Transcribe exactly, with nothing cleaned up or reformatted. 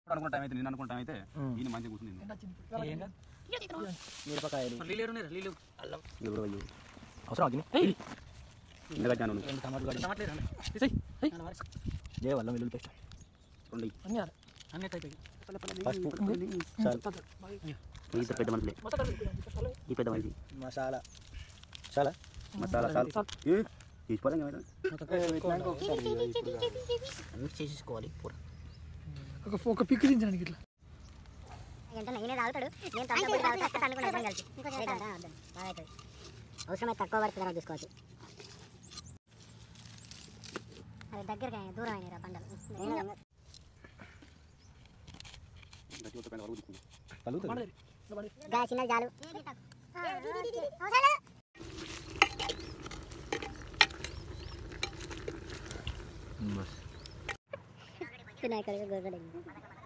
అనుకున్న టైం అయితే నేను అనుకున్న టైం అయితే ఈయన మంచిగా కూర్చుని మిరపకాయలు అవసరం ఇందుగా జ్ఞానం ఏ వల్ల వెల్లుల్లి పేస్ట్ రెండు పెద్ద మనుషులే ఈ పెద్ద మనిషి మసాలా చాలా మసాలా చాలు తీసుకోవాలి మిక్స్ చేసేసుకోవాలి పూర ఒక పిక్ దించడానికి ఇట్లా అవసరమైతే తక్కువ పడుతుంది తర్వాత తీసుకోవచ్చు అది దగ్గరగా దూరం అయినా పంటలు చిన్న చాలు వినాయకుడికి గోగడ